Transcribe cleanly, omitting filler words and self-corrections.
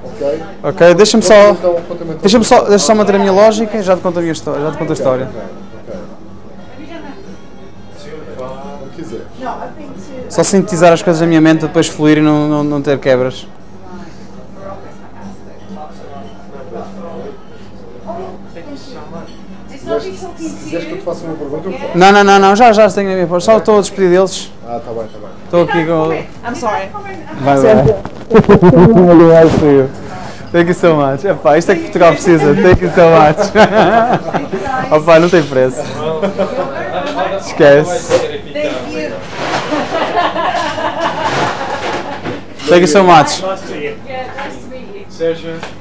Ok, deixa-me só manter a minha lógica e já te conto a minha história, já te conto a história. Só sintetizar as coisas na minha mente, depois fluir e não ter quebras. Se quiseres que eu te faça uma pergunta, eu faço. Não, já tenho a minha parte. Só estou a despedir deles. Ah, tá bem. Estou aqui com... I'm sorry. Vai. Thank you so much. Epá, isto é que Portugal precisa. Thank you so much. Opá, não tem preço. Esquece. Thank you so much. Yeah, nice to meet you. Sérgio.